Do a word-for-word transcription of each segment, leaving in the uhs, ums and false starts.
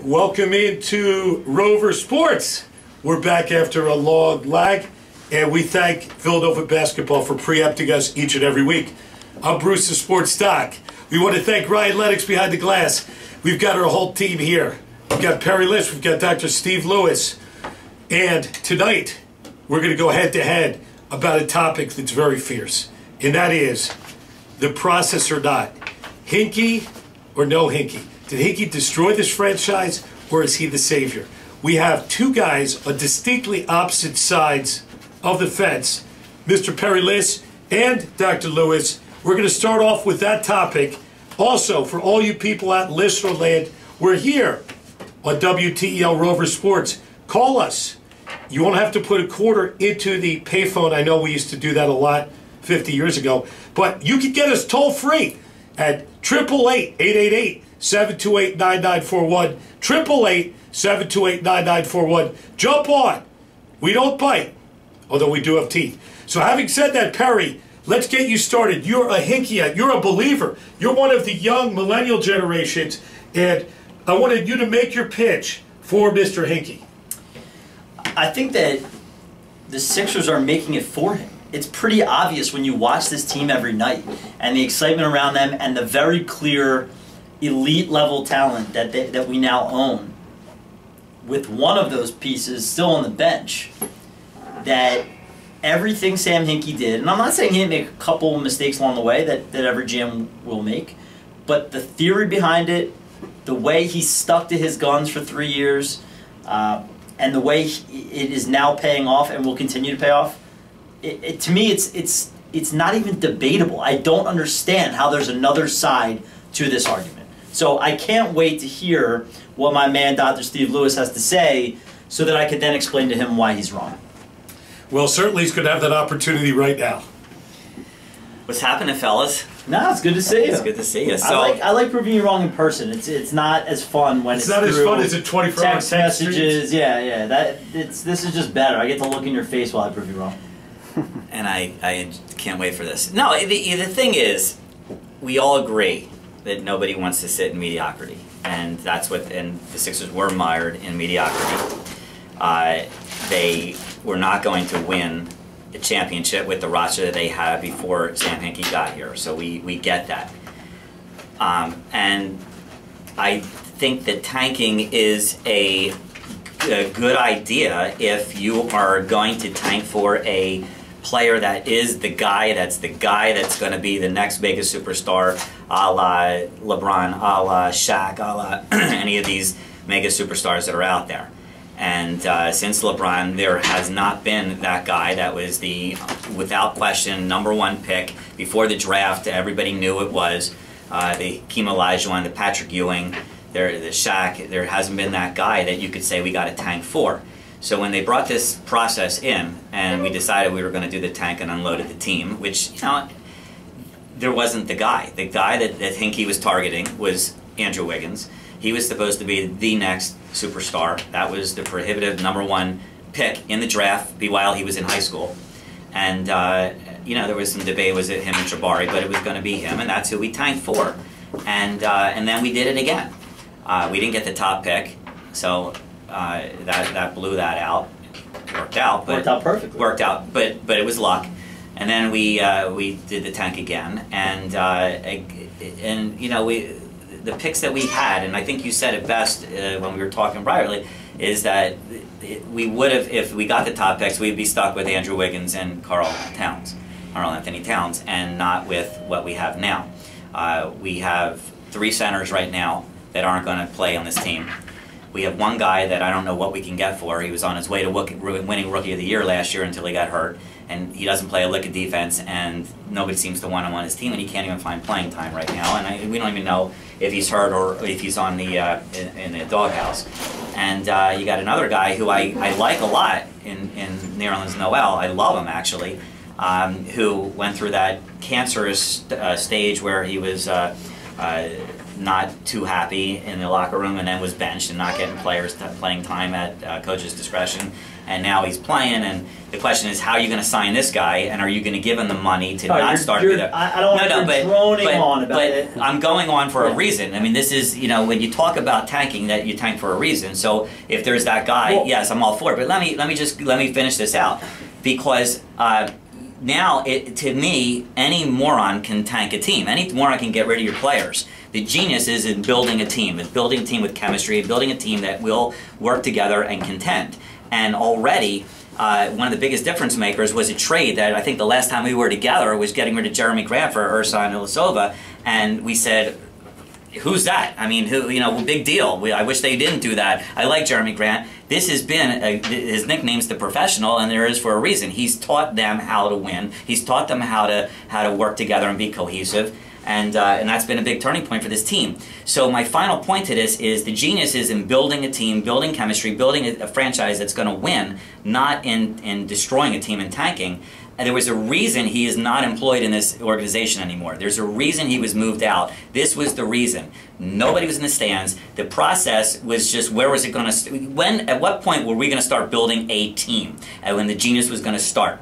Welcome into Rover Sports. We're back after a long lag, and we thank Philadelphia Basketball for preempting us each and every week. I'm Bruce the Sports Doc. We want to thank Ryan Lennox behind the glass. We've got our whole team here. We've got Perry Liss, we've got Doctor Steve Lewis, and tonight we're going to go head-to-head about a topic that's very fierce, and that is the process or not. Hinkie or no Hinkie? Did Hinkie destroy this franchise, or is he the savior? We have two guys on distinctly opposite sides of the fence, Mister Perry Liss and Doctor Lewis. We're going to start off with that topic. Also, for all you people out in listener land, we're here on W T E L Rover Sports. Call us. You won't have to put a quarter into the payphone. I know we used to do that a lot fifty years ago. But you can get us toll-free at eight eight eight, eight eight eight, seven two eight, nine nine four one, eight eight eight, seven two eight, nine nine four one. Jump on. We don't bite, although we do have teeth. So having said that, Perry, let's get you started. You're a Hinkie. You're a believer. You're one of the young millennial generations, and I wanted you to make your pitch for Mister Hinkie. I think that the Sixers are making it for him. It's pretty obvious when you watch this team every night and the excitement around them and the very clear elite level talent that they, that we now own, with one of those pieces still on the bench, that everything Sam Hinkie did, and I'm not saying he didn't make a couple mistakes along the way that, that every G M will make, but the theory behind it, the way he stuck to his guns for three years, uh, and the way he, it is now paying off and will continue to pay off, it, it, to me it's, it's, it's not even debatable. I don't understand how there's another side to this argument. So I can't wait to hear what my man Doctor Steve Lewis has to say so that I could then explain to him why he's wrong. Well, certainly he's going to have that opportunity right now. What's happening, fellas? No, it's good to see you. It's good to see you. So, I like I like proving you wrong in person. It's it's not as fun when it's, it's not as fun as a twenty-four hour text messages. Yeah, yeah. That it's this is just better. I get to look in your face while I prove you wrong. and I I can't wait for this. No, the the thing is, we all agree that nobody wants to sit in mediocrity, and that's what. And the Sixers were mired in mediocrity. Uh, they were not going to win the championship with the roster that they had before Sam Hinkie got here. So we, we get that. Um, and I think that tanking is a, a good idea if you are going to tank for a player that is the guy, that's the guy that's going to be the next mega superstar, a la LeBron, a la Shaq, a la any of these mega superstars that are out there. And uh, since LeBron, there has not been that guy that was the, without question, number one pick before the draft. Everybody knew it was uh, the Hakeem Olajuwon, the Patrick Ewing, there, the Shaq. There hasn't been that guy that you could say we got a tank for. So when they brought this process in, and we decided we were going to do the tank and unloaded the team, which, you know, there wasn't the guy. The guy that, that Hinkie was targeting was Andrew Wiggins. He was supposed to be the next superstar. That was the prohibitive number one pick in the draft while he was in high school. And, uh, you know, there was some debate, was it him and Jabari, but it was going to be him, and that's who we tanked for. And, uh, and then we did it again. Uh, we didn't get the top pick, so uh, that, that blew that out. It worked out. But worked out perfectly. Worked out, but, but it was luck. And then we, uh, we did the tank again, and, uh, and you know, we... the picks that we had, and I think you said it best uh, when we were talking privately, is that we would have, if we got the top picks, we'd be stuck with Andrew Wiggins and Karl Towns, Karl Anthony Towns, and not with what we have now. Uh, we have three centers right now that aren't going to play on this team. We have one guy that I don't know what we can get for. He was on his way to winning Rookie of the Year last year until he got hurt, and he doesn't play a lick of defense, and nobody seems to want him on his team, and he can't even find playing time right now, and I, we don't even know if he's hurt or if he's on the uh, in, in the doghouse. And uh, you got another guy who I, I like a lot in, in Nerlens Noel. I love him, actually, um, who went through that cancerous uh, stage where he was uh, uh, not too happy in the locker room, and then was benched and not getting players t playing time at uh, coach's discretion. And now he's playing, and the question is, how are you going to sign this guy, and are you going to give him the money to oh, not you're, start? You're, with a, I, I don't no, want no, to but, droning but, on about but it. I'm going on for yeah. a reason. I mean, this is, you know, when you talk about tanking, that you tank for a reason. So if there's that guy, well, yes, I'm all for it. But let me let me just let me finish this out, because uh, now it, to me, any moron can tank a team. Any moron can get rid of your players. The genius is in building a team, in building a team with chemistry, building a team that will work together and contend. And already, uh, one of the biggest difference makers was a trade that I think the last time we were together was getting rid of Jeremy Grant for Ersan Ilyasova, and we said, who's that? I mean, who, you know, big deal. We, I wish they didn't do that. I like Jeremy Grant. This has been, a, his nickname's The Professional, and there is for a reason. He's taught them how to win. He's taught them how to, how to work together and be cohesive. And, uh, and that's been a big turning point for this team. So my final point to this is the genius is in building a team, building chemistry, building a, a franchise that's going to win, not in, in destroying a team and tanking. And there was a reason he is not employed in this organization anymore. There's a reason he was moved out. This was the reason. Nobody was in the stands. The process was just, where was it going to, when, at what point were we going to start building a team? And when the genius was going to start.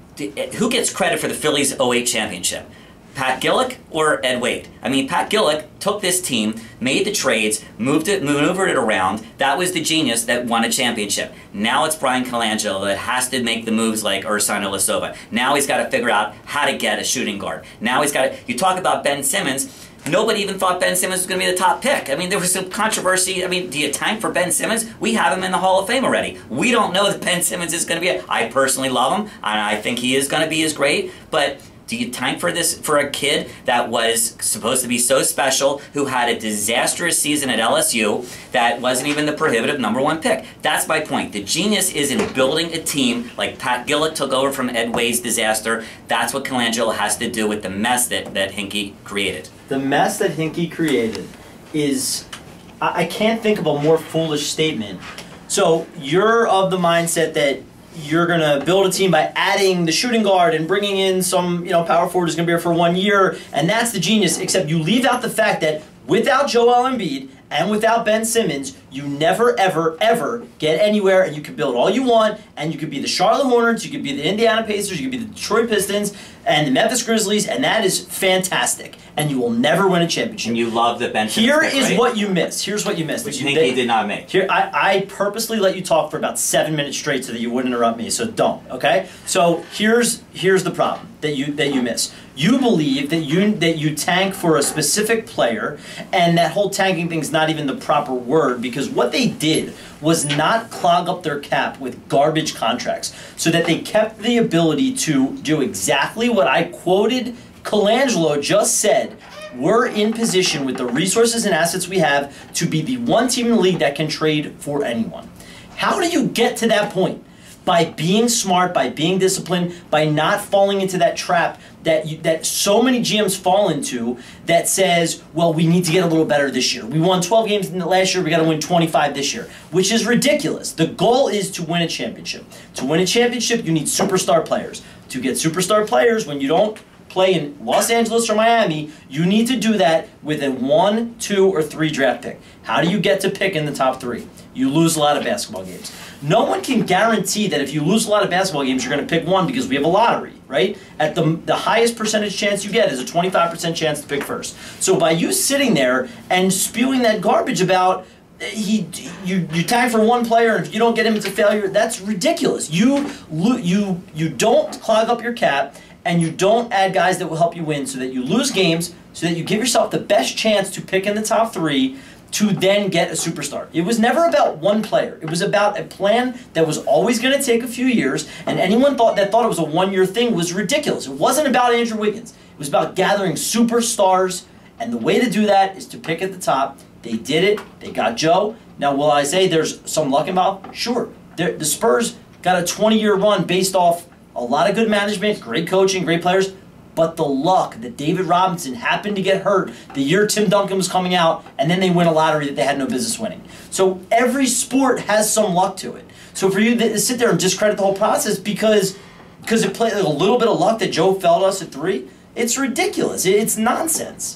Who gets credit for the Phillies oh eight championship? Pat Gillick or Ed Wade? I mean, Pat Gillick took this team, made the trades, moved it, maneuvered it around. That was the genius that won a championship. Now it's Brian Colangelo that has to make the moves like Ersan Ilyasova. Now he's got to figure out how to get a shooting guard. Now he's got to, you talk about Ben Simmons, nobody even thought Ben Simmons was going to be the top pick. I mean, there was some controversy. I mean, do you tank for Ben Simmons? We have him in the Hall of Fame already. We don't know that Ben Simmons is going to be it. I personally love him, and I think he is going to be as great, but do you tank for this, for a kid that was supposed to be so special, who had a disastrous season at L S U, that wasn't even the prohibitive number one pick? That's my point. The genius is in building a team like Pat Gillick took over from Ed Wade's disaster. That's what Colangelo has to do with the mess that, that hinkie created. The mess that hinkie created is, I, I can't think of a more foolish statement. So you're of the mindset that you're going to build a team by adding the shooting guard and bringing in some, you know, power forward who's going to be here for one year, and that's the genius, except you leave out the fact that without Joel Embiid and without Ben Simmons, you never, ever, ever get anywhere, and you can build all you want, and you could be the Charlotte Hornets, you could be the Indiana Pacers, you could be the Detroit Pistons, and the Memphis Grizzlies, and that is fantastic. And you will never win a championship. And you love the Ben Simmons Here pick, is right? what you missed. Here's what you missed. Which you, hinkie they, did not make. Here, I, I purposely let you talk for about seven minutes straight so that you wouldn't interrupt me. So don't. Okay. So here's here's the problem that you that you miss. You believe that you that you tank for a specific player, and that whole tanking thing's not even the proper word, because what they did was not clog up their cap with garbage contracts, so that they kept the ability to do exactly what I quoted Colangelo just said. We're in position with the resources and assets we have to be the one team in the league that can trade for anyone. How do you get to that point? By being smart, by being disciplined, by not falling into that trap that you, that so many G Ms fall into, that says, well, we need to get a little better this year. We won twelve games last year, we got to win twenty-five this year, which is ridiculous. The goal is to win a championship. To win a championship, you need superstar players. To get superstar players, when you don't play in Los Angeles or Miami, you need to do that with a one, two, or three draft pick. How do you get to pick in the top three? You lose a lot of basketball games. No one can guarantee that if you lose a lot of basketball games, you're going to pick one, because we have a lottery, right? At the, the highest percentage chance you get is a twenty-five percent chance to pick first. So by you sitting there and spewing that garbage about he, you, you tag for one player, and if you don't get him, it's a failure, that's ridiculous. You, you, you don't clog up your cap, and you don't add guys that will help you win, so that you lose games, so that you give yourself the best chance to pick in the top three to then get a superstar. It was never about one player. It was about a plan that was always going to take a few years, and anyone thought that thought it was a one-year thing was ridiculous. It wasn't about Andrew Wiggins. It was about gathering superstars, and the way to do that is to pick at the top. They did it. They got Joe. Now, will I say there's some luck involved? Sure. They're, the Spurs got a twenty-year run based off a lot of good management, great coaching, great players, but the luck that David Robinson happened to get hurt the year Tim Duncan was coming out, and then they win a lottery that they had no business winning. So every sport has some luck to it. So for you to sit there and discredit the whole process because because it played like a little bit of luck that Joe failed us at three, it's ridiculous. It's nonsense.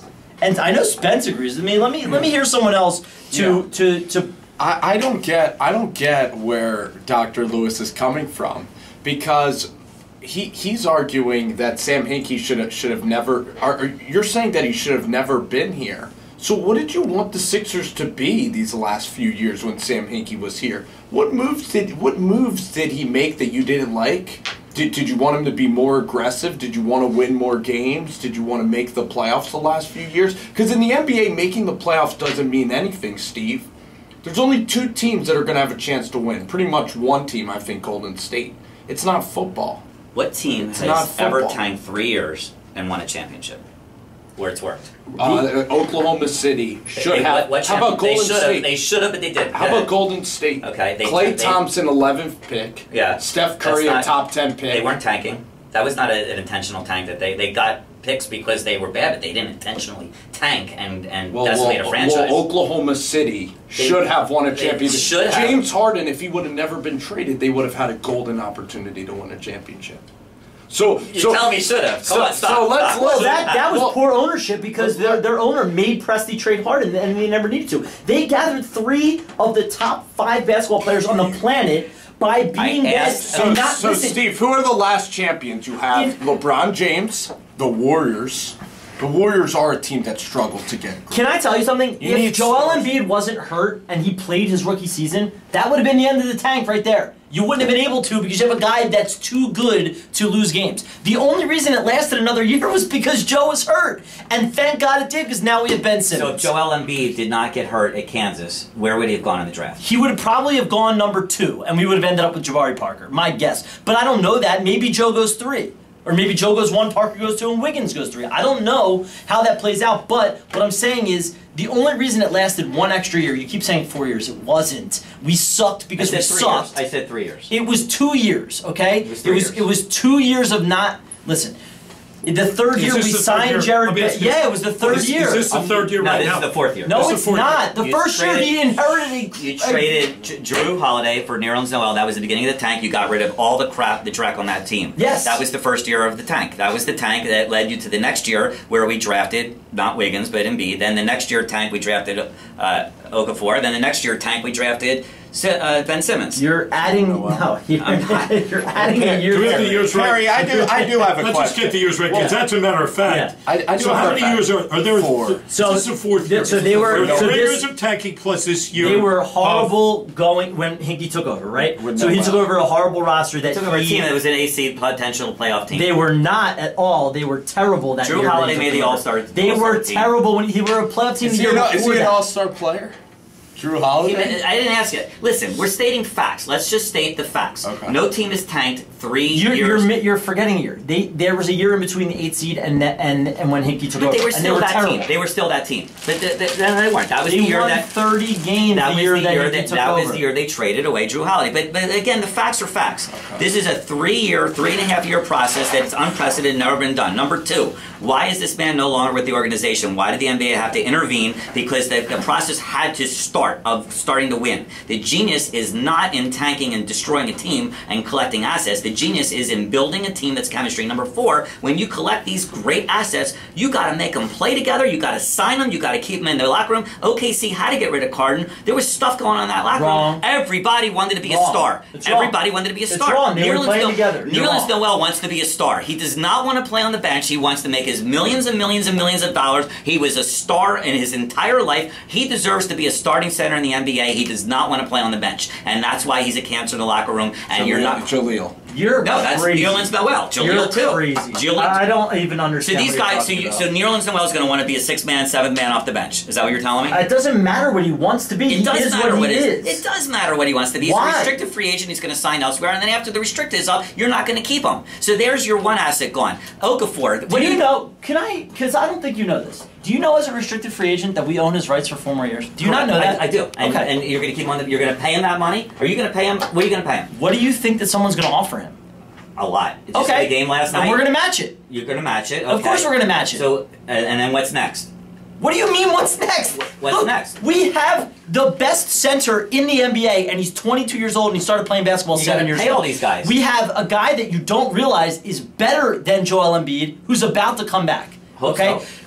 and I know Spence agrees with me. Let me let me hear someone else to Yeah. to to. I, I don't get I don't get where Doctor Lewis is coming from, because he he's arguing that Sam Hinkie should have should have never. Are, you're saying that he should have never been here. So what did you want the Sixers to be these last few years when Sam Hinkie was here? What moves did what moves did he make that you didn't like? Did, did you want him to be more aggressive? Did you want to win more games? Did you want to make the playoffs the last few years? Because in the N B A, making the playoffs doesn't mean anything, Steve. There's only two teams that are going to have a chance to win. Pretty much one team, I think, Golden State. It's not football. What team It's not has ever football. tanked three years and won a championship where it's worked? Uh, Oklahoma City should They- have. What, what How about champion- they Golden should State? have. They should have, but they didn't. How about Golden State? Okay, they- Klay they- Thompson, eleventh pick. Yeah. Steph Curry, a That's not- top ten pick. They weren't tanking. That was not a, an intentional tank. That they, they got picks because they were bad, but they didn't intentionally tank and, and Well, decimate well, a franchise. well, Oklahoma City They- should have won a they championship. should have. James Harden, if he would have never been traded, they would have had a golden opportunity to win a championship. So, You're so telling me should have. Come so, on, stop. so let's stop. Well, listen. that that was Well, poor ownership because their their owner made Presti trade Harden and they never needed to. They gathered three of the top five basketball players on the planet by being I bad asked- So, and not so listen. Steve, who are the last champions? You have If- LeBron James, the Warriors. The Warriors are a team that struggled to get. Can I tell you something? You need If Joel stars. Embiid wasn't hurt and he played his rookie season, that would have been the end of the tank right there. You wouldn't have been able to because you have a guy that's too good to lose games. The only reason it lasted another year was because Joe was hurt. And thank God it did because now we have Ben So Simmons. if Joel Embiid did not get hurt at Kansas, where would he have gone in the draft? He would have probably have gone number two, and we would have ended up with Jabari Parker. My guess. But I don't know that. Maybe Joe goes three. Or maybe Joe goes one, Parker goes two, and Wiggins goes three. I don't know how that plays out, but what I'm saying is the only reason it lasted one extra year, you keep saying four years, it wasn't. We sucked because I we said three sucked. years. I said three years. It was two years, okay? It was three it was years. it was two years of not listen. The third Is year this we the third signed year? Jared. Let me Ba- ask you- yeah, it was the third Is, year. is this the third year No, right this now? is the fourth year. no, This is it's the fourth not. year. The You first year traded- he inherited. a- You traded J- Drew Holiday for Nerlens Noel. That was the beginning of the tank. You got rid of all the crap, the dreck on that team. Yes. That was the first year of the tank. That was the tank that led you to the next year where we drafted, not Wiggins, but Embiid. Then the next year tank we drafted uh, Okafor. Then the next year tank we drafted Si- uh, Ben Simmons. You're adding no. You're, you're adding a year. Do we have the there. years right? Harry, I do, I do have a Let's question. just get the years right, because Well, that's a matter of fact. Yeah. I, I do So have how a many fact. years are, are there? Four. So- this is the fourth year. so they were- There were so three this- years of tanking plus this year. They were of- horrible going when Hinkie took over, right? With So he Noel. took over a horrible roster that Took over a he- team that was an A C potential playoff team. They were not at all. They were terrible that Drew year. Holiday when he made took the over. All-Star- They All-Star were team. terrible when he were a playoff team Is the he, year an, is before he an that. all-star player? Drew Holiday? I didn't ask you. Listen, we're stating facts. Let's just state the facts. Okay. No team is tanked three You're, years. you're mi- you're forgetting a year. They there was a year in between the eighth seed and that, and and when Hinkie took but over, they were and still they were that terrible. team. They were still that team. But th- th- th- they weren't. That was They the year won that. thirty games That the was year the that year Hinkie that took that over. was the year they traded away Drew Holiday. But but again, the facts are facts. This is a three-year, three and a half year process that is unprecedented, never been done. Number two, why is this man no longer with the organization? Why did the N B A have to intervene? Because the, the process had to start of starting to win. The genius is not in tanking and destroying a team and collecting assets. The genius is in building a team that's chemistry. Number four, when you collect these great assets, you got to make them play together. You got to sign them. You got to keep them in the locker room. O K C had to get rid of Carden. There was stuff going on in that locker Wrong. room. Everybody wanted to be a Wrong. star. It's wrong. Everybody wanted to be a It's star. wrong. They were Nerlens playing No- together. You're Nerlens wrong. Noel wants to be a star. He does not want to play on the bench. He wants to make his millions and millions and millions of dollars. He was a star in his entire life. He deserves to be a starting center in the N B A. He does not want to play on the bench. And that's why he's a cancer in the locker room. And you're not. Jaleel. You're No, that's crazy. Nerlens Noel. Jaleel You're too. crazy. Jaleel- I I don't even So understand. these what you're guys, so, talking you, about. so Nerlens Noel is going to want to be a six-man, seven-man off the bench. Is that what you're telling me? It doesn't matter what he wants to be. It he does is matter what what he it is. is. It does matter what he wants to be. He's Why? a restricted free agent. He's going to sign elsewhere, and then after the restricted is up, you're not going to keep him. So there's your one asset gone. Okafor. Do you know? Can I? Because I don't think you know this. Do you know as a restricted free agent that we own his rights for four more years? Do you not know that? I, I do. And, Okay. and you're going to keep him on. The, you're going to pay him that money. Are you going to pay him? What are you going to pay him? What do you think that someone's going to offer him? A lot. Did you see Okay. the game last Then night. we're going to match it. You're going to match it. Of okay. course we're going to match it. So uh, and then what's next? What do you mean, what's next? What's Look, next? We have the best center in the N B A, and he's twenty-two years old, and he started playing basketball You seven gotta years pay ago. all these guys. We have a guy that you don't realize is better than Joel Embiid, who's about to come back. Hope okay? so.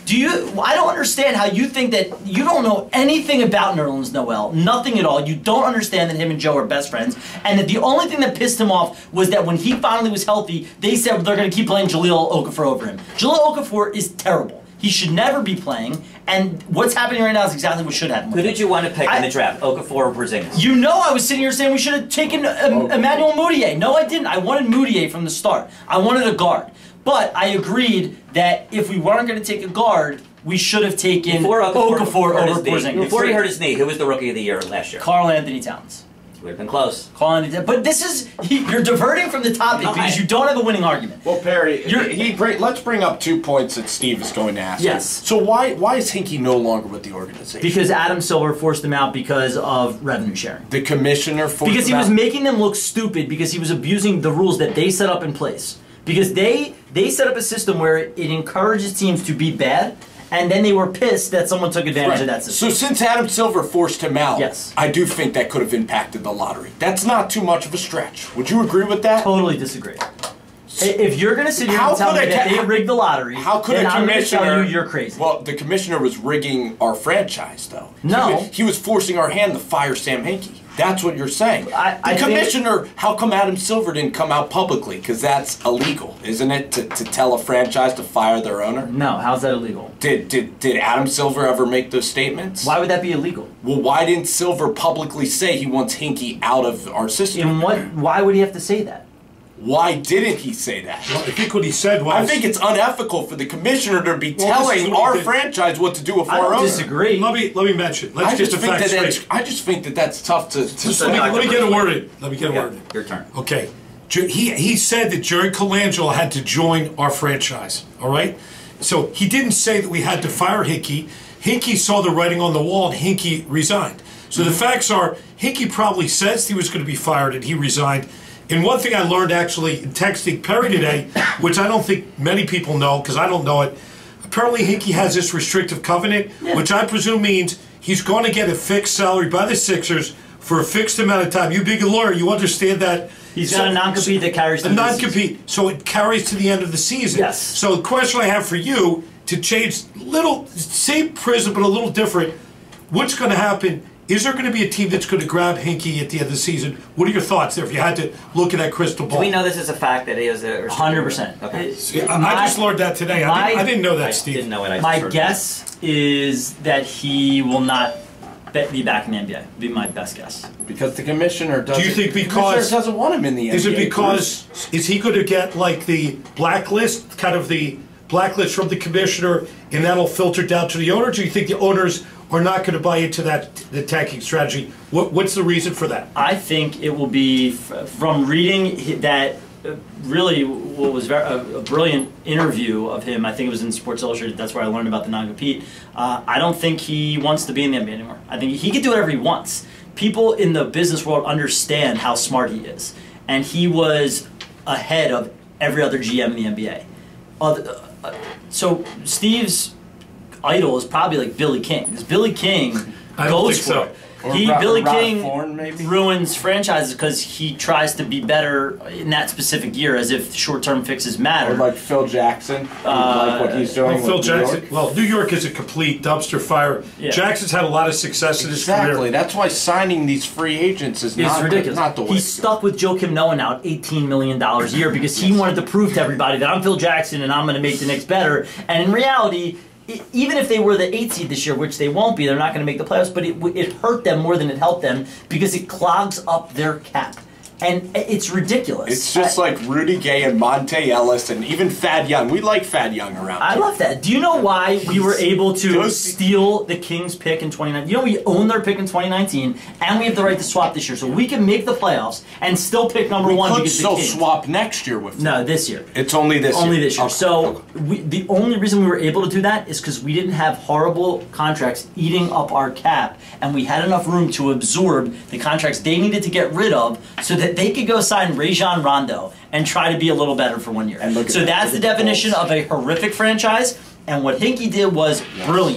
Do you? I don't understand how you think that you don't know anything about Nerlens Noel, nothing at all. You don't understand that him and Joe are best friends, and that the only thing that pissed him off was that when he finally was healthy, they said they're going to keep playing Jahlil Okafor over him. Jahlil Okafor is terrible. He should never be playing, and what's happening right now is exactly what should happen. Who did you want to pick I, in the draft, Okafor or Porzingis? You know I was sitting here saying we should have taken um, Emmanuel Mudiay. No, I didn't. I wanted Mudiay from the start. I wanted a guard. But I agreed that if we weren't going to take a guard, we should have taken Before Okafor, Okafor over Porzingis. Before he hurt his knee, who was the rookie of the year last year? Karl Anthony Towns. You would have been close. Karl Anthony Towns. But this is, he, you're diverting from the topic No, because I- you don't have a winning argument. Well, Perry, You're- he, bring, let's bring up two points that Steve is going to ask. Yes. So why why is Hinkie no longer with the organization? Because Adam Silver forced him out because of revenue sharing. The commissioner forced Because he him was out? making them look stupid because he was abusing the rules that they set up in place. Because they they set up a system where it encourages teams to be bad, and then they were pissed that someone took advantage Right. of that system. So since Adam Silver forced him out, Yes. I do think that could have impacted the lottery. That's not too much of a stretch. Would you agree with that? Totally disagree. If you're going to sit here How and tell could me a that ca- they rigged the lottery, How could then a I'm going to commissioner? tell you you're crazy. Well, the commissioner was rigging our franchise, though. No. he was, he was forcing our hand to fire Sam Hinkie. That's what you're saying. I- the I think- commissioner. How come Adam Silver didn't come out publicly? Because that's illegal, isn't it? To, to tell a franchise to fire their owner. No, how's that illegal? Did did did Adam Silver ever make those statements? Why would that be illegal? Well, why didn't Silver publicly say he wants Hinkie out of our system? In what? Why would he have to say that? Why didn't he say that? Well, I think what he said was. I think it's unethical for the commissioner to be Well, this is telling what he our did. franchise what to do with I our don't owner. disagree. Let me let me mention. Let's I get just, the think that facts that's, straight. I just think that that's tough to. to Just let me, let me get a word in. Let me get a word in. Your turn. Okay. Ju- He, he said that Jerry Colangelo had to join our franchise, all right? So he didn't say that we had to fire Hinkie. Hinkie saw the writing on the wall and Hinkie resigned. So the facts are, Hinkie probably says he was going to be fired and he resigned. And one thing I learned actually in texting Perry today, which I don't think many people know because I don't know it, apparently Hinkie has this restrictive covenant, Yeah. which I presume means he's going to get a fixed salary by the Sixers for a fixed amount of time. You being a lawyer, you understand that. He's got a non-compete that carries A through the season. non-compete, so it carries to the end of the season. Yes. So the question I have for you, to change little, same prison but a little different, what's going to happen? Is there going to be a team that's going to grab Hinkie at the end of the season? What are your thoughts there if you had to look at that crystal ball? Do we know this is a fact that he is a one hundred percent. Okay. Yeah, I, I just learned that today. I, my- didn't, I didn't know that, I Steve. didn't know it. I just My heard it. guess is that he will not be be back in the N B A. Be my best guess. Because the commissioner doesn't. Do you think the because- commissioner doesn't want him in the N B A? Is it Bruce. because, is he going to get like the blacklist, kind of the blacklist from the commissioner, and that'll filter down to the owner? Do you think the owners are not going to buy into that, the tanking strategy? What, what's the reason for that? I think it will be f- from reading hi- that. Uh, really, what was very, a, a brilliant interview of him. I think it was in Sports Illustrated. That's where I learned about the non-compete. Uh, I don't think he wants to be in the N B A anymore. I think he can do whatever he wants. People in the business world understand how smart he is, and he was ahead of every other G M in the N B A. Uh, uh, so Steve's idol is probably like Billy King. Because Billy King I don't goes think for so. it. Or He Ro- Billy Rod King Thorne, maybe? ruins franchises because he tries to be better in that specific year, as if short-term fixes matter. Or like Phil Jackson, Uh, like what he's doing Well, Phil with New Jackson. York. Well, New York is a complete dumpster fire. Yeah. Jackson's had a lot of success in his Exactly. career. That's why signing these free agents is It's not ridiculous. not the way. He's stuck with Joakim Noah now at eighteen million dollars a year because he wanted to prove to everybody that I'm Phil Jackson and I'm going to make the Knicks better. And in reality, i- even if they were the eight seed this year, which they won't be, they're not going to make the playoffs, but it, it hurt them more than it helped them because it clogs up their cap. And it's ridiculous. It's just I- like Rudy Gay and Monte Ellis and even Thad Young. We like Thad Young around I here. love that. Do you know why we were able to Those- steal the Kings pick in twenty nineteen? You know, we own their pick in twenty nineteen, and we have the right to swap this year, so we can make the playoffs and still pick number We one could because still the Kings. swap next year with them. No, this year. It's only this Only year. this year. Okay. So we, the only reason we were able to do that is because we didn't have horrible contracts eating up our cap, and we had enough room to absorb the contracts they needed to get rid of so that they could go sign Rajon Rondo and try to be a little better for one year. And look at so that. that's Look the at the definition Bulls. of a horrific franchise, and what Hinkie did was brilliant.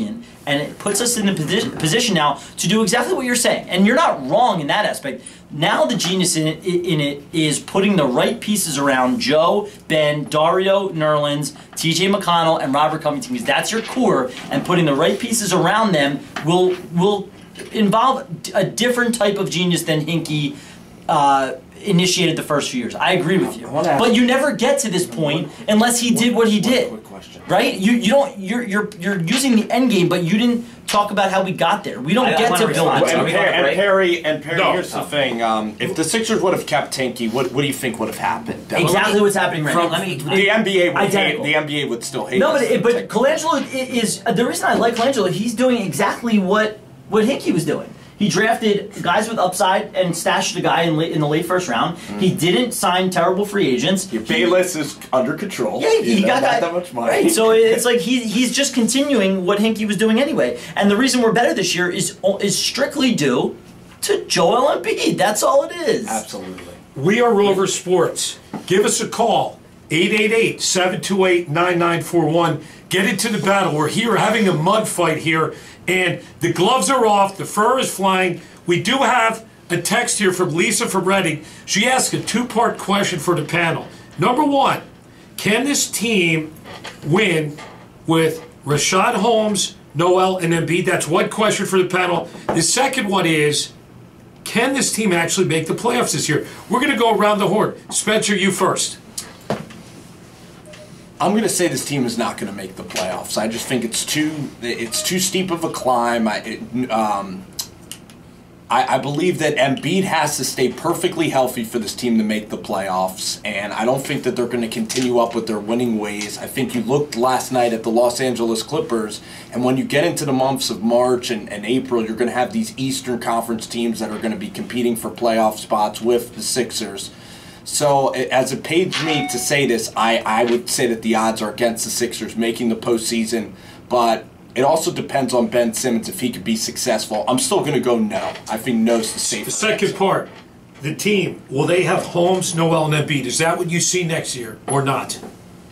and it puts us in the posi- position now to do exactly what you're saying. And you're not wrong in that aspect. Now the genius in it, in it is putting the right pieces around Joe, Ben, Dario Nerlens, T J McConnell, and Robert Covington, because that's your core, and putting the right pieces around them will will involve a different type of genius than Hinkie uh, initiated the first few years. I agree with you, but you never get to this point unless he did what he did. Quick question. Right? You you don't you're you're you're using the end game, but you didn't talk about how we got there. We don't I- I get wanna to build respond. it. Are And, we Perry, going to and break? Perry, and Perry, No. here's the thing. Um, if the Sixers would have kept Hinkie, what, what do you think would have happened? Exactly what's happening right From- now. let me- The N B A would hate, Identical. the N B A would still hate No, us. but it, but Colangelo i- is uh, the reason I like Colangelo. He's doing exactly what what Hinkie was doing. He drafted guys with upside and stashed a guy in, late, in the late first round. Mm. He didn't sign terrible free agents. Your He- Bayless is under control. Yeah, he, You know, got not that, that much money. Right, so it's like he he's just continuing what Hinkie was doing anyway. And the reason we're better this year is is strictly due to Joel Embiid. That's all it is. Absolutely. We are Rover Sports. Give us a call, eight eight eight, seven two eight, nine nine four one. Get into the battle. We're here having a mud fight here, and the gloves are off, the fur is flying. We do have a text here from Lisa from Reading. She asked a two-part question for the panel. Number one, can this team win with Rashad Holmes, Noel, and Embiid? That's one question for the panel. The second one is, can this team actually make the playoffs this year? We're going to go around the horn. Spencer, you first. I'm going to say this team is not going to make the playoffs. I just think it's too it's too steep of a climb. I, it, um, I, I believe that Embiid has to stay perfectly healthy for this team to make the playoffs, and I don't think that they're going to continue up with their winning ways. I think you looked last night at the Los Angeles Clippers, and when you get into the months of March and, and April, you're going to have these Eastern Conference teams that are going to be competing for playoff spots with the Sixers. So, as it pains me to say this, I, I would say that the odds are against the Sixers making the postseason, but it also depends on Ben Simmons if he could be successful. I'm still going to go no. I think no's the safer The second answer. part, the team, will they have Holmes, Noel, and Embiid? Is that what you see next year or not?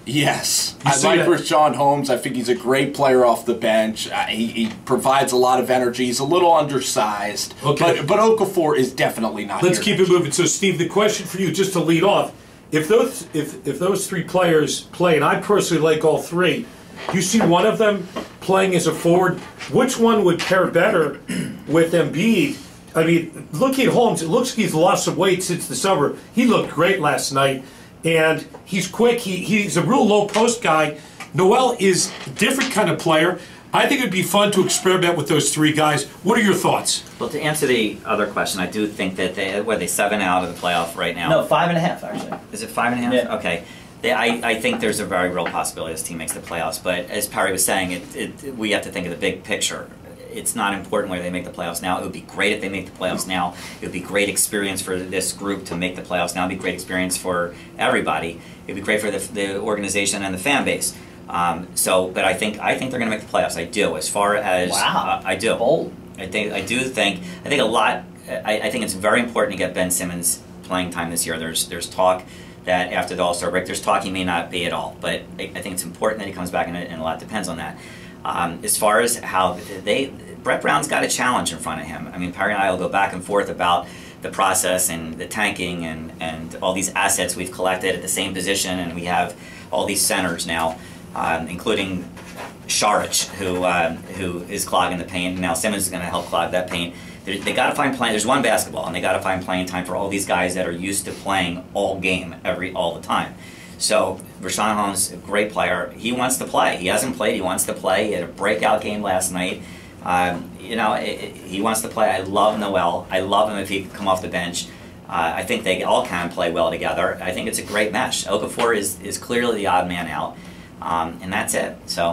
Yes. You I see like that- Rashawn Holmes. I think he's a great player off the bench. Uh, he, he provides a lot of energy. He's a little undersized. Okay. But, but Okafor is definitely not Let's here keep it moving. So, Steve, the question for you, just to lead off, if those if if those three players play, and I personally like all three, you see one of them playing as a forward, which one would pair better with Embiid? I mean, looking at Holmes, it looks like he's lost some weight since the summer. He looked great last night, and he's quick. He he's a real low post guy. Noel is a different kind of player. I think it would be fun to experiment with those three guys. What are your thoughts? Well, to answer the other question, I do think that they, what are they, seven out of the playoff right now? No, five and a half actually. Is it five and a half? Yeah. Okay. They, I, I think there's a very real possibility this team makes the playoffs. But as Perry was saying, it, it, we have to think of the big picture. It's not important whether they make the playoffs now. It would be great if they make the playoffs now. It would be great experience for this group to make the playoffs now. It would be great experience for everybody. It would be great for the, the organization and the fan base. Um, so, but I think I think they're going to make the playoffs. I do. As far as Wow. uh, I do. Bold. I think I do think I think a lot. I, I think it's very important to get Ben Simmons playing time this year. There's there's talk that after the All-Star break, there's talk he may not be at all. But I, I think it's important that he comes back, and, and a lot depends on that. Um, as far as how they, Brett Brown's got a challenge in front of him. I mean, Perry and I will go back and forth about the process and the tanking and, and all these assets we've collected at the same position, and we have all these centers now, um, including Sharich, who um, who is clogging the paint. Now Simmons is going to help clog that paint. They, they got to find playing. There's one basketball, and they got to find playing time for all these guys that are used to playing all game, every all the time. So Rashawn Holmes, a great player. He wants to play. He hasn't played. He wants to play. He had a breakout game last night. Um, you know, it, it, he wants to play. I love Noel. I love him if he can come off the bench. Uh, I think they all can play well together. I think it's a great mesh. Okafor is is clearly the odd man out, um, and that's it. So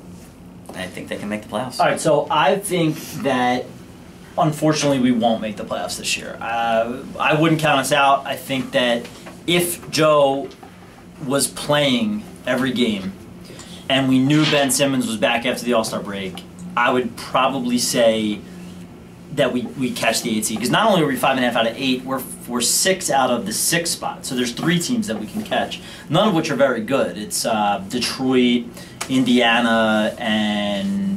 I think they can make the playoffs. All right, so I think that unfortunately we won't make the playoffs this year. Uh, I wouldn't count us out. I think that if Joe was playing every game and we knew Ben Simmons was back after the All-Star break, I would probably say that we, we catch the eight seed. Because not only are we five and a half out of eight, we're we're six out of the six spot. So there's three teams that we can catch, none of which are very good. It's uh, Detroit, Indiana, and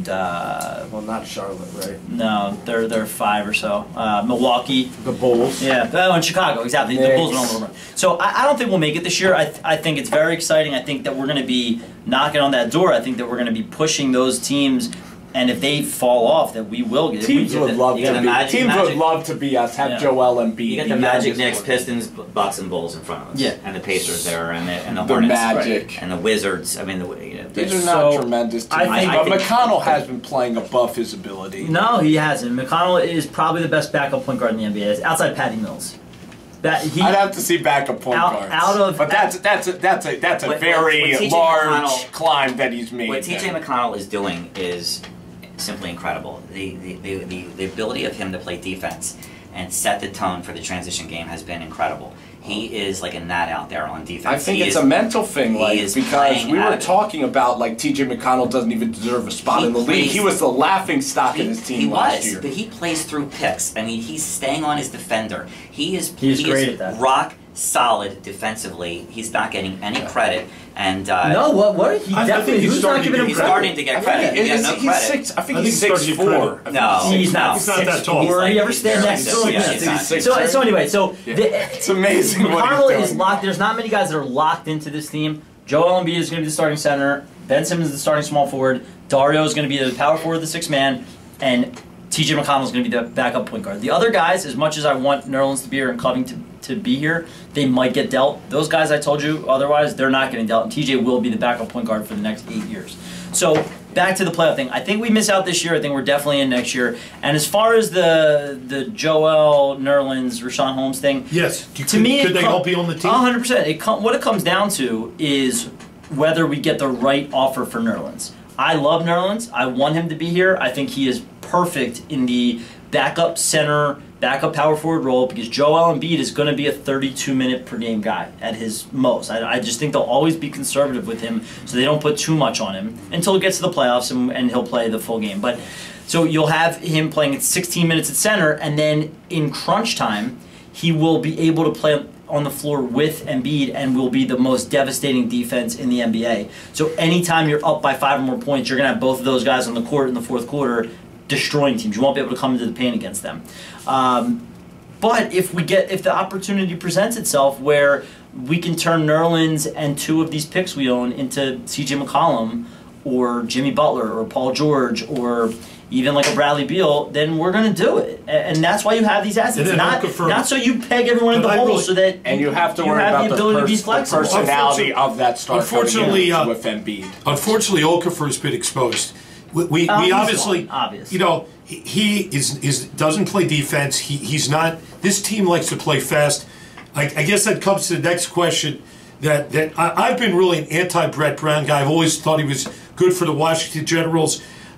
and uh, Well, not Charlotte, right? no, they're they're five or so. Uh, Milwaukee. The Bulls. Yeah, oh, in Chicago, exactly. The Knicks. Bulls are on the run. So I, I don't think we'll make it this year. I, th- I think it's very exciting. I think that we're going to be knocking on that door. I think that we're going to be pushing those teams. And if they fall off, that we will get. Teams we get would the, love you to got be. the Magic- Teams Magic- would love to be us. Have Yeah. Joel Embiid. You get the the Magic, youngest Knicks, one. Pistons, Bucks, and Bulls in front of us. Yeah. And the Pacers there, and the, and the The Hornets. Magic. And the Wizards. I mean, the, you know, These are there's- not So, tremendous teams. I think- but I think- McConnell has been playing above his ability. No, he hasn't. McConnell is probably the best backup point guard in the N B A. Outside Patty Mills. That he. I'd have to see backup point Out- guards. out of- but that's that's a, that's a that's a What- very what T J large McConnell- climb that he's made. What T J there. McConnell is doing is simply incredible. The the, the, the the ability of him to play defense and set the tone for the transition game has been incredible. He is like a gnat out there on defense. I think He it's is- a mental thing, he like is because playing we out were of it. talking about like T J McConnell doesn't even deserve a spot He in the league. plays- He was the laughing stock He, in his team he last was, year. but he plays through picks. I mean, he's staying on his defender. He is He's he great is at that. rock solid defensively. He's not getting any credit, and uh, No, what? What? He I- I definitely. think he's who's starting not to giving him he's credit? starting to get credit. Is- He got is- no he's credit. six. I think I he's think he's six starting to four. get credit. No, He's no. not. He's not that tall. He's Or like- he ever he's stand barely next to six. him? Yeah, Yeah. he's not. Six- So, so anyway, so Yeah. the, It's amazing what McConnell he's is doing. locked. There's not many guys that are locked into this team. Joel Embiid is going to be the starting center. Ben Simmons is the starting small forward. Dario is going to be the power forward, the sixth man, and T J McConnell is going to be the backup point guard. The other guys, as much as I want Nerlens to be here and Covington to, to be here, they might get dealt. Those guys I told you, otherwise they're not getting dealt. And T J will be the backup point guard for the next eight years. So back to the playoff thing. I think we miss out this year. I think we're definitely in next year. And as far as the the Joel, Nerlens, Rashawn Holmes thing, Yes. You to could, me, could it they com- help you on the team? one hundred percent. It com- what it comes down to is whether we get the right offer for Nerlens. I love Nerlens. I want him to be here. I think he is perfect in the backup center, backup power forward role because Joel Embiid is going to be a thirty-two minute per game guy at his most. I, I just think they'll always be conservative with him so they don't put too much on him until it gets to the playoffs and, and he'll play the full game. But so you'll have him playing at sixteen minutes at center, and then in crunch time, he will be able to play on the floor with Embiid and will be the most devastating defense in the N B A. So anytime you're up by five or more points, you're going to have both of those guys on the court in the fourth quarter destroying teams. You won't be able to come into the paint against them. Um, but if we get, if the opportunity presents itself where we can turn Nerlens and two of these picks we own into C J McCollum or Jimmy Butler or Paul George or even like a Bradley Beal, then we're going to do it. And, and that's why you have these And assets. then Not, Okafor- not so you peg everyone in the But I hole really- so that And you have to you worry have about the the, ability to be pers- the flexible. personality of that star Unfortunately, coming in uh, with Embiid. Unfortunately, Okafor has been exposed. We, we, Oh, we he's obviously, gone, obvious. you know, he, he is is doesn't play defense. He he's not. This team likes to play fast. I, I guess that comes to the next question. That that I, I've been really an anti-Brett Brown guy. I've always thought he was good for the Washington Generals.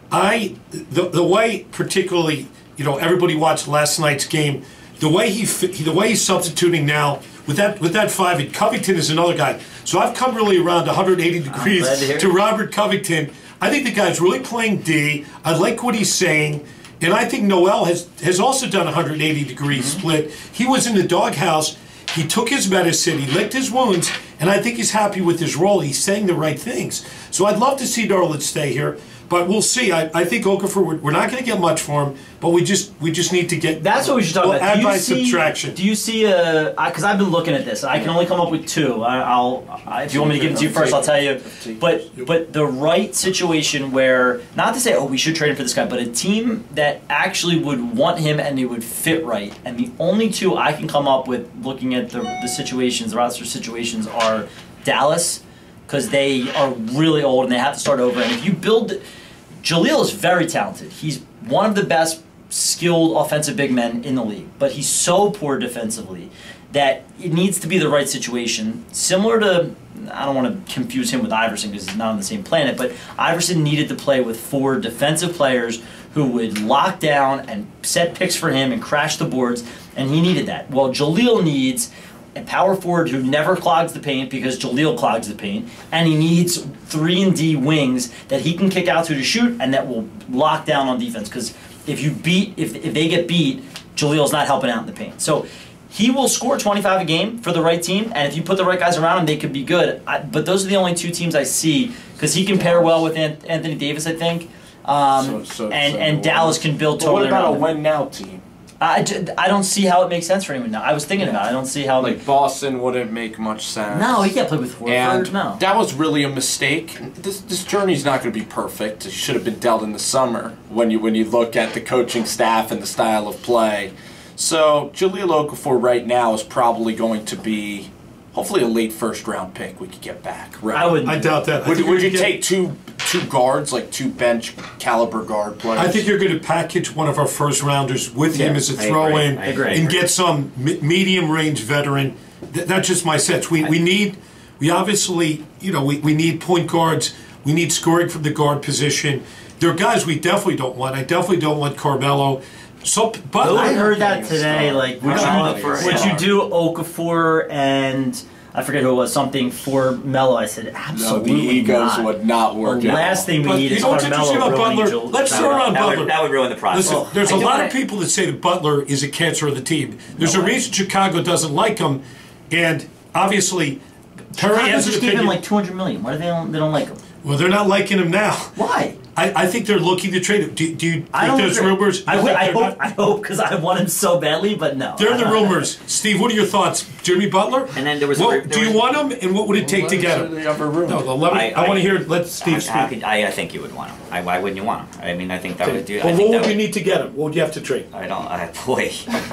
I the the way particularly, you know, everybody watched last night's game. The way he fi- the way he's substituting now with that with that five, and Covington is another guy. So I've come really around one hundred eighty degrees glad to hear to it. Robert Covington. I think the guy's really playing D. I like what he's saying. And I think Noel has, has also done a one hundred eighty degree Mm-hmm. split. He was in the doghouse. He took his medicine. He licked his wounds. And I think he's happy with his role. He's saying the right things. So I'd love to see Darlin stay here. But we'll see. I, I think Okafor, we're, we're not going to get much for him. But we just we just need to get... That's what we should talk well, about. add Do you by see, subtraction. Do you see a? Because I've been looking at this. I can only come up with two. I, I'll. I, if you want me to give it to you first, I'll tell you. But but the right situation where, not to say oh we should trade him for this guy, but a team that actually would want him and it would fit right. And the only two I can come up with looking at the the situations, the roster situations, are Dallas, because they are really old and they have to start over. And if you build, Jaleel is very talented. He's one of the best skilled offensive big men in the league, but he's so poor defensively that it needs to be the right situation. Similar to, I don't want to confuse him with Iverson because he's not on the same planet, but Iverson needed to play with four defensive players who would lock down and set picks for him and crash the boards, and he needed that. Well, Jaleel needs a power forward who never clogs the paint because Jaleel clogs the paint, and he needs three and D wings that he can kick out to to shoot and that will lock down on defense. Because if you beat, if if they get beat, Jaleel's not helping out in the paint. So he will score twenty-five a game for the right team, and if you put the right guys around him, they could be good. I, but those are the only two teams I see because he can pair well with An- Anthony Davis, I think. Um, So- so- and so and the Dallas win. can build But what totally about a around them. win now team? I, j- I don't see how it makes sense for anyone now. I was thinking about it. I don't see how. Like Boston wouldn't make much sense. No, he can't play with Horford. And No. that was really a mistake. This this journey's not going to be perfect. It should have been dealt in the summer when you when you look at the coaching staff and the style of play. So Jahlil Okafor right now is probably going to be hopefully a late first round pick we could get back. Right? I wouldn't. I doubt that. I Would, think would you're you gonna take two two guards, like two bench caliber guard players? I think you're going to package one of our first rounders with him Yeah, as a I throw agree. in I agree. and get some me- medium range veteran. Th- that's just my sense. We we need we obviously you know we, we need point guards. We need scoring from the guard position. There are guys we definitely don't want. I definitely don't want Carmelo. So, but I heard that He's a today. star. Like, would He's you, a star. would you do Okafor and I forget who it was, something for Melo? I said no, absolutely the egos not. would not work The out. last thing we But need you is know what's Carmelo interesting about ruining Butler? Joel- Let's that throw would- around That Butler. would, that would ruin the process. Listen, there's I a do lot wanna- of people that say that Butler is a cancer of the team. There's a reason Chicago doesn't like him, and obviously Perry Chicago has an just gave him opinion. like two hundred million. Why do they don't they don't like him? Well, they're not liking him now. Why? I, I think they're looking to trade him. Do, do you think I don't there's agree. rumors? I, You would- think I they're hope not- I hope because I want him so badly, but no. They're in the I- rumors. Steve, what are your thoughts? Jimmy Butler? And then there was a- What, there do you was- want him, and what would it take to get Well, him? they have a room. No, no, let me, I, I- I- want to hear. Let Steve How- speak. how could- I, I think you would want him. I, why wouldn't you want him? I mean, I think that would do. I Well, think what that would you would, need to get him? What would you have to trade? I don't. I, boy.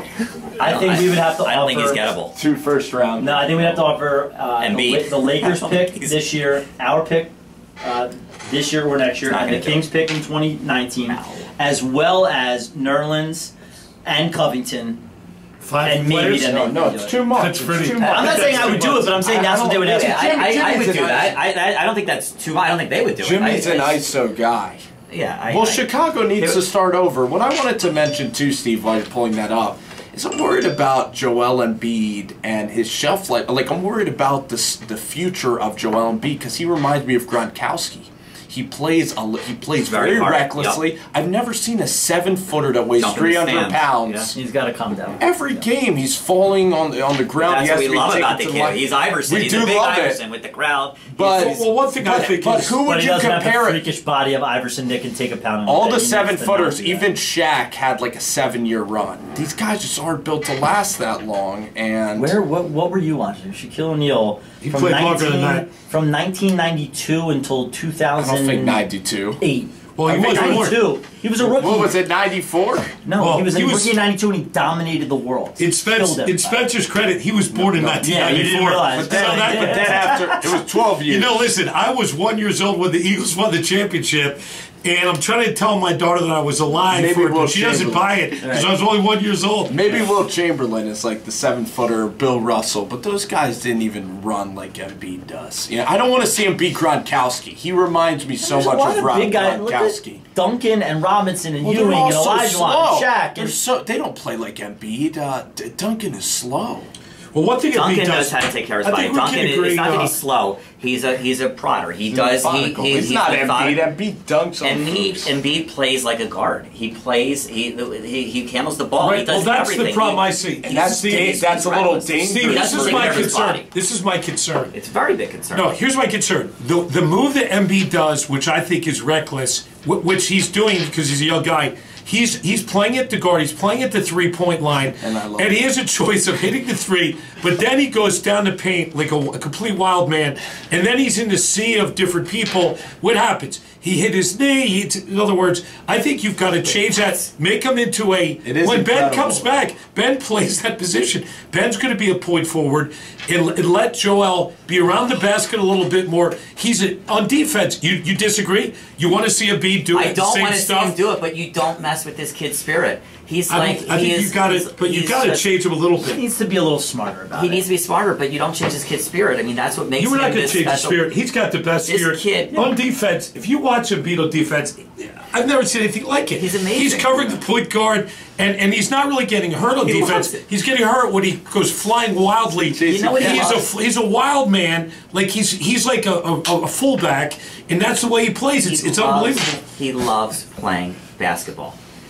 I think we would have to I don't think he's offer- gettable. Two first round. No, I think we have to offer uh, the, Embiid. La- the Lakers I don't pick think he's- this year, our pick uh, this year or next year, It's not and the gonna do Kings it. pick in twenty nineteen, No. as well as Nerlens and Covington. Five And maybe players? then No, they- no, it's too much. That's It's pretty- too I'm much. I'm not saying I would do it, but I'm saying I- I that's what they would don't- have to Yeah, do. I, I, I Jimmy's would do an that. I, I, I don't think that's too. I don't think they would do Jimmy's it. an I, I S O guy. Yeah. I, Well, I, Chicago needs they to would- start over. What I wanted to mention too, Steve, while you're pulling that up, is I'm worried about Joel Embiid and his shelf life. Like, I'm worried about this, the future of Joel Embiid because he reminds me of Gronkowski. He plays a, li- he plays Very very, hard, recklessly. I've never seen a seven footer that weighs Jumping three the hundred stands. pounds. He's got to calm down. Every game he's falling on the on the ground. That's he has what we to be love taken about the to kid. line. He's Iverson. We He's do a big love it. Iverson with the crowd. But- He's- Well, one thing I But, think but is, who But would he you doesn't have the compare it? freakish body of Iverson that can take a pound. All He the needs seven to footers, not do that. even Shaq had like a seven year run. These guys just aren't built to last that long. And Where what what were you watching? Shaquille O'Neal He from played longer than that. from nineteen ninety-two until two I thousand don't think ninety-two. eight. well, he I was think more. ninety-two. He was a rookie. What was it, ninety-four? No, Well, he was a he rookie was- in ninety-two and he dominated the world. In, Spence, Killed him. in Spencer's credit, he was born in nineteen Yeah, you ninety-four. didn't realize. So that- Yeah, but yeah. that- Then after, it was twelve years. You know, listen, I was one years old when the Eagles won the championship, and I'm trying to tell my daughter that I was alive Maybe for it, Will but she doesn't Chamberlain. buy it because I was only one years old. Maybe Will Chamberlain is like the seven footer Bill Russell, but those guys didn't even run like Embiid does. You know, I don't want to see him beat Gronkowski. He reminds me so There's much a lot of of Rob big guys. Look Gronkowski. at Duncan and Robinson and Well, they're Ewing all and so Elijah slow. and Shaq. They're And so they don't play like Embiid. Uh, D- Duncan is slow. Well, one thing Duncan Embiid knows does, how to take care of I his body. think we Duncan can is agree, it's not that uh, he's slow. He's a he's a prodder. He does he, Methodical. he He's not methodic- Embiid. Embiid dunks on Embiid, hoops. Embiid plays like a guard. He plays. He he, he handles the ball. He Right, well, does that's everything. the problem He- I see. And that's Steve, da- that's a little reckless. dangerous. Steve, He this doesn't is take my care of his concern. body. This is my concern. It's a very big concern. No, here's my concern. The the move that Embiid does, which I think is reckless, wh- which he's doing because he's a young guy. He's he's playing at the guard. He's playing at the three point line, And I love and it. he has a choice of hitting the three, but then he goes down the paint like a, a complete wild man, and then he's in the sea of different people. What happens? He hit his knee. He hit, in other words, I think you've got to change that. Make him into a. It is when Ben incredible. comes back, Ben plays that position. Ben's going to be a point forward, and, and let Joel be around the basket a little bit more. He's a, on defense. You you disagree? You want to see Embiid do I the don't same want to see stuff? him do it, but you don't mess with this kid's spirit. He's I, like don't- I he think is. you got he's- to, but you he's got to just- change him a little he bit. needs to be a little smarter about He it. needs to be smarter, but you don't change his kid's spirit. I mean, that's what makes You were him not going this to change his special. spirit. He's got the best This spirit kid- on defense. If you watch Embiid on defense, I've never seen anything like it. He's amazing. He's covering the point guard, and, and he's not really getting hurt on He defense. loves it. He's getting hurt when he goes flying wildly. You know what he he's loves? a he's a wild man. Like he's he's like a, a, a fullback, and that's the way he plays. It's He it's loves- unbelievable. He loves playing basketball.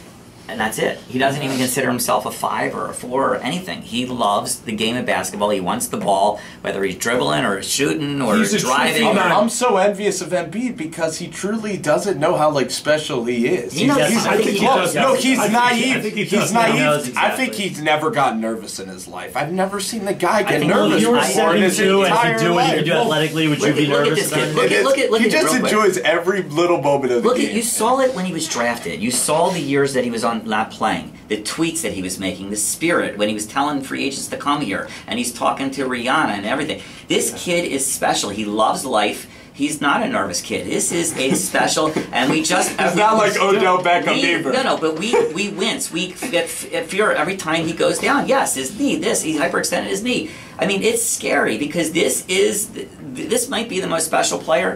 And that's it. He doesn't even consider himself a five or a four or anything. He loves the game of basketball. He wants the ball, whether he's dribbling or shooting or He's a driving. I'm, Or, I'm so envious of Embiid because he truly doesn't know how like special he is. He knows- he's, I think he's he does. No, he's I think he- naive. I think he he's does now. He knows naive. exactly. I think he's never gotten nervous in his life. I've never seen the guy get think nervous You were I- before in his seventy-two, and entire if you do what you life. do athletically, would you Look be at- look at nervous this then? kid. Look It at- is- look at- look he at it just real quick. enjoys every little moment of the Look game. at, you saw it when he was drafted. You saw the years that he was on not playing, the tweets that he was making, the spirit when he was telling free agents to come here, and he's talking to Rihanna and everything. This kid is special. He loves life. He's not a nervous kid. This is a special, and we just. It's not like Odell Beckham we, either. No, no, but we we wince. We get f- fear every time he goes down. Yes, his knee. This he hyperextended his knee. I mean, it's scary because this is this might be the most special player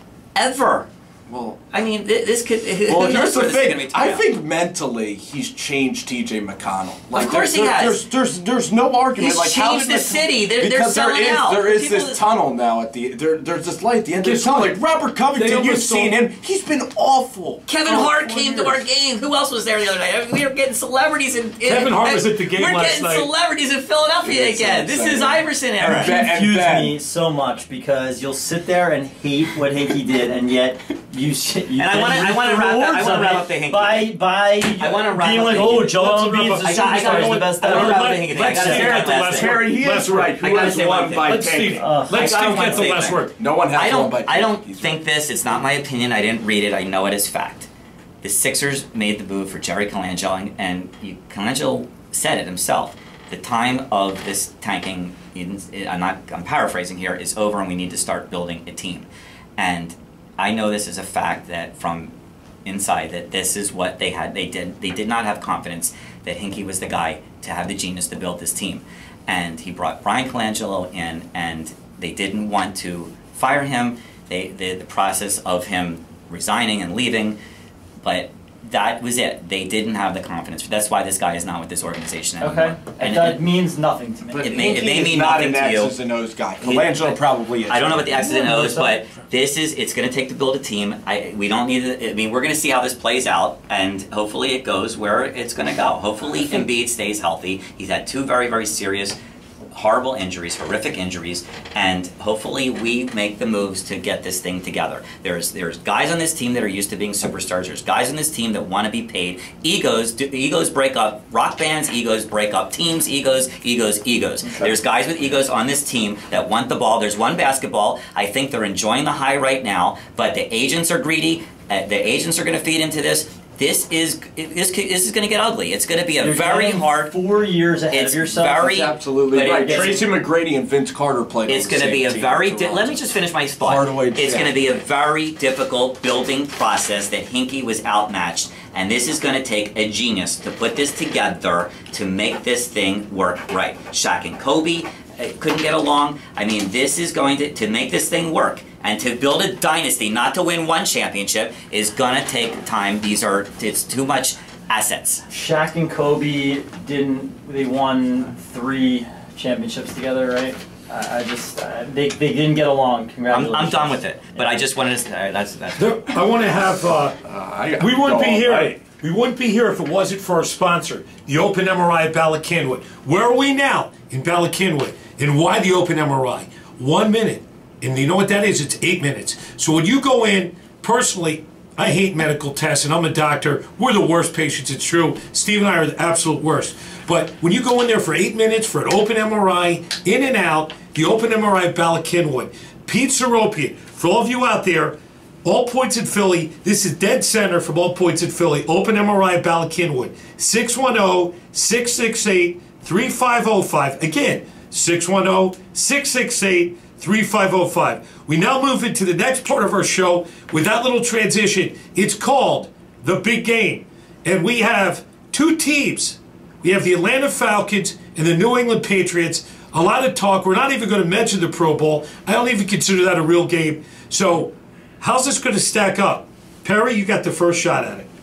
ever. Well, I mean, th- this could. well, who knows here's where the this is thing. gonna be I tomorrow. think mentally he's changed T J McConnell. Like, Of course there- he there- has. There's, there's, there's no argument. He's like, how changed did the city. They're- they're because there selling is, out. There is People this is- tunnel now at the. There, there's this light at the end of the Guess tunnel. what? Like Robert They Covington, you've almost seen sold- him. He's been awful. Kevin for Hart four came to years. our game. Who else was there the other night? We were getting celebrities in. in Kevin Hart was at the game We're last getting night. celebrities in Philadelphia It's so again. This is exciting. Iverson era. And Ben- Confuse Ben. me so much because you'll sit there and hate what Hinkie did, and yet you. sh- you And I wanna- then I wanna reap the wrap that- I rewards wanna of wrap it up the Hinkie. by by I wanna wrap being up like, the oh, Hinkie. Joel Let's wrap Embiid's up- the I got- I superstar, got he's the one- best I ever. wanna wrap up the Let- Hinkie thing. I let's gotta Steve say get one the last last thing. word. Harry, he Last is word. right. Who I gotta has say one won thing. by Let's tanking? Steve. Ugh. Let I Steve got one get the last statement. word. No one has I won don't. by I tanking. don't He's think this. It's not my opinion. I didn't read it. I know it is fact. The Sixers made the move for Jerry Colangelo, and, and you, Colangelo said it himself. The time of this tanking, I'm not. I'm paraphrasing here, is over, and we need to start building a team. And I know this is a fact that from inside that this is what they had. They did. They did not have confidence that Hinkie was the guy to have the genius to build this team, and he brought Brian Colangelo in, and they didn't want to fire him. They the, the process of him resigning and leaving, but that was it. They didn't have the confidence. That's why this guy is not with this organization anymore. Okay, And that it- means nothing to me. But It may- it Hinkie may is mean not nothing an to you. X's and O's guy. He- Colangelo probably is. I don't know what the X's and Yeah, O's, but- but this is, it's going to take to build a team. I We don't need, to, I mean, we're going to see how this plays out, and hopefully it goes where it's going to go. Hopefully Embiid stays healthy. He's had two very, very serious, horrible injuries, horrific injuries, and hopefully we make the moves to get this thing together. There's there's guys on this team that are used to being superstars. There's guys on this team that want to be paid. Egos, do, egos break up rock bands. Egos break up teams. Egos, egos, egos. Okay. There's guys with egos on this team that want the ball. There's one basketball. I think they're enjoying the high right now, but the agents are greedy. Uh, the agents are going to feed into this. This is this, this is going to get ugly. It's going to be a You're very getting hard. four years ahead It's of yourself. very- That's absolutely But it- right. it's- Tracy McGrady and Vince Carter played. It's on the going to be same a team very. in Di- let me Toronto. just finish my thought. Hardaway It's Jack. going to be a very difficult building process that Hinkie was outmatched, and this is going to take a genius to put this together to make this thing work right. Shaq and Kobe uh, couldn't get along. I mean, this is going to to make this thing work. And to build a dynasty, not to win one championship, is going to take time. These are, it's too much assets. Shaq and Kobe didn't. They won three championships together, right? I, I just uh, they they didn't get along. I'm, Congratulations. I'm done with it. But I just wanted to, uh, that's, that's. There- I want to have. Uh, Uh, I- we wouldn't go be all here. right. We wouldn't be here if it wasn't for our sponsor, the Open M R I at Ballackinwood. Where are we now in Ballackinwood? And why the Open M R I? One minute. And you know what that is? It's eight minutes. So when you go in, personally, I hate medical tests, and I'm a doctor. We're the worst patients, it's true. Steve and I are the absolute worst. But when you go in there for eight minutes for an open M R I, in and out, the Open M R I at Ballackinwood. Pete Seropian, for all of you out there, All Points in Philly, this is dead center from All Points in Philly, Open M R I at Ballackinwood. six one zero, six six eight, three five zero five. Again, six one zero, six six eight, three five zero five. We now move into the next part of our show with that little transition. It's called The Big Game. And we have two teams. We have the Atlanta Falcons and the New England Patriots. A lot of talk. We're not even going to mention the Pro Bowl. I don't even consider that a real game. So how's this going to stack up? Perry, you got the first shot at it.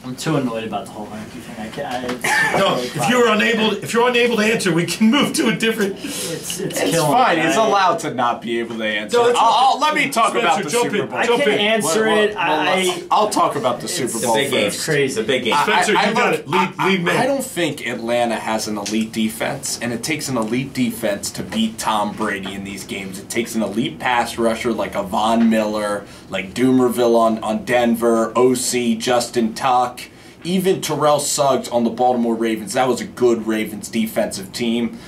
I'm too annoyed about the whole hinkie thing. I can't. I, No, if you're unable, if you're unable to answer, we can move to a different. It's it's, It's killing fine. me. He's I- allowed to not be able to answer. No, it's I'll, okay. I'll- let me talk Spencer, about the jump Super in. Bowl. I Jump can in. answer Well, it. well, well, I. I'll talk about the Super The Bowl big game. first. Crazy. The big game. Spencer, I, I you got look- it. Lead, I, lead man. I don't think Atlanta has an elite defense, and it takes an elite defense to beat Tom Brady in these games. It takes an elite pass rusher like a Von Miller, like Doomerville on, on Denver, O C, Justin Tuck, even Terrell Suggs on the Baltimore Ravens. That was a good Ravens defensive team.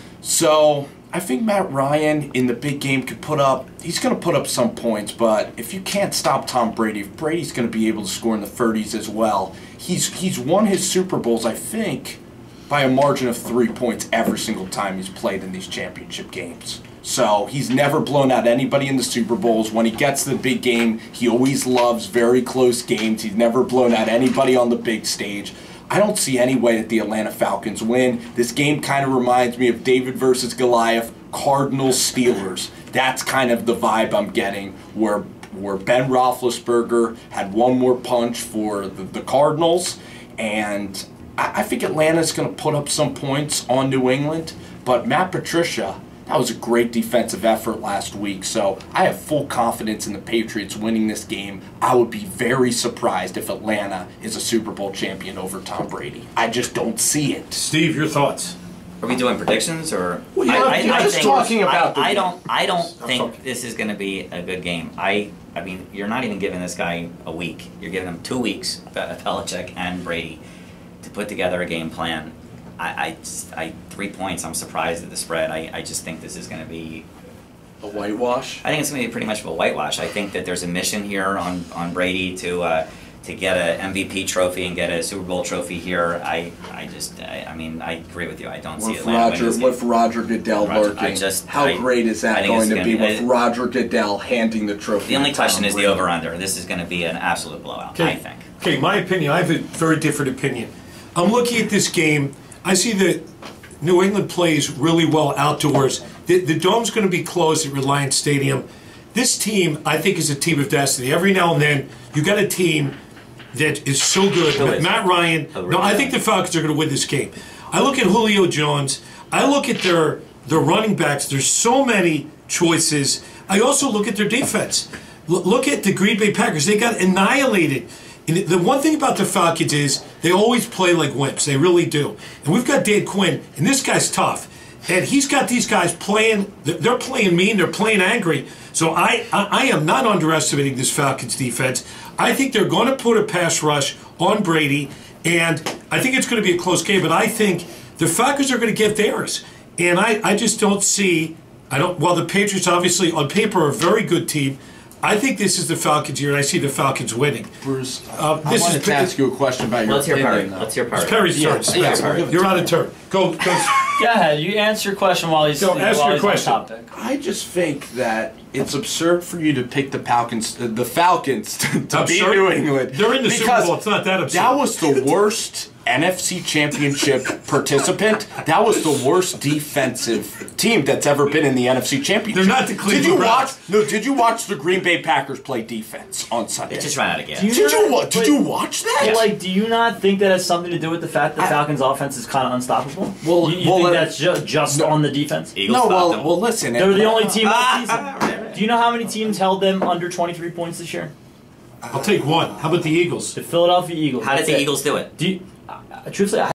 So I think Matt Ryan in the big game could put up, he's going to put up some points, but if you can't stop Tom Brady, if Brady's going to be able to score in the thirties as well, he's he's won his Super Bowls, I think, by a margin of three points every single time he's played in these championship games. So he's never blown out anybody in the Super Bowls. When he gets to the big game, he always loves very close games. He's never blown out anybody on the big stage. I don't see any way that the Atlanta Falcons win. This game kind of reminds me of David versus Goliath, Cardinals Steelers. That's kind of the vibe I'm getting, where where Ben Roethlisberger had one more punch for the, the Cardinals, and I, I think Atlanta's going to put up some points on New England. But Matt Patricia, that was a great defensive effort last week, so I have full confidence in the Patriots winning this game. I would be very surprised if Atlanta is a Super Bowl champion over Tom Brady. I just don't see it. Steve, your thoughts? Are we doing predictions or? Well, you have- you're just talking about the I, I game. don't. I don't I'm think talking. this is going to be a good game. I. I mean, you're not even giving this guy a week. You're giving him two weeks, Be- Belichick and Brady, to put together a game plan. I. I, I three points. I'm surprised at the spread. I. I just think this is going to be. A whitewash? I think it's going to be pretty much of a whitewash. I think that there's a mission here on on Brady to. Uh, to get a M V P trophy and get a Super Bowl trophy here, I, I just, I, I mean, I agree with you. I don't see With Atlanta winning Roger, this game. with Roger Goodell Roger- lurking, I just- how I- great is I that think it's going to be gonna- with I- Roger Goodell handing the trophy? The only to question Tom is the Brady? over-under. This is going to be an absolute blowout, I think. Okay, my opinion, I have a very different opinion. I'm looking at this game. I see that New England plays really well outdoors. The, the dome's going to be closed at Reliance Stadium. This team, I think, is a team of destiny. Every now and then, you got a team that is so good. Who is? Matt Ryan. Oh, No, I really? think the Falcons are going to win this game. I look at Julio Jones. I look at their their running backs. There's so many choices. I also look at their defense. L- look at the Green Bay Packers. They got annihilated. And the one thing about the Falcons is they always play like wimps. They really do. And we've got Dan Quinn, and this guy's tough. And he's got these guys playing, they're playing mean, they're playing angry. So I, I, I am not underestimating this Falcons defense. I think they're going to put a pass rush on Brady, and I think it's going to be a close game, but I think the Falcons are going to get theirs. And I, I just don't see, I don't, while the Patriots obviously on paper are a very good team, I think this is the Falcons year, and I see the Falcons winning. Bruce, Uh, I this wanted is to ask you a question about your Let's hear Perry. opinion, though. Let's hear Perry. It's Perry's turn. Yeah, Spencer. yeah, we'll give it You're to out of turn. Go, go. Go ahead. You answer your question while he's, Go, while ask your he's question. on topic. I just think that it's absurd for you to pick the Falcons, uh, the Falcons to, to beat Absurd? New England. They're in the Super because Bowl. It's not that absurd. That was the worst N F C Championship participant. That was the worst defensive team that's ever been in the N F C Championship. They're not the Cleveland Did you Browns. watch? No. Did you watch the Green Bay Packers play defense on Sunday? They just ran out of gas. Do you- Did you wa- But- Did you watch that? But, like, do you not think that has something to do with the fact that I- Falcons' offense is kind of unstoppable? Well- you, you well, think uh, that's ju- just no. on the defense? Eagles no. stopped Well, them. well, listen. They were the only team all Ah, season. Do you know how many teams held them under twenty-three points this year? I'll take one. How about the Eagles? The Philadelphia Eagles. How did That's the it. Eagles do it? Do you, uh, truthfully, I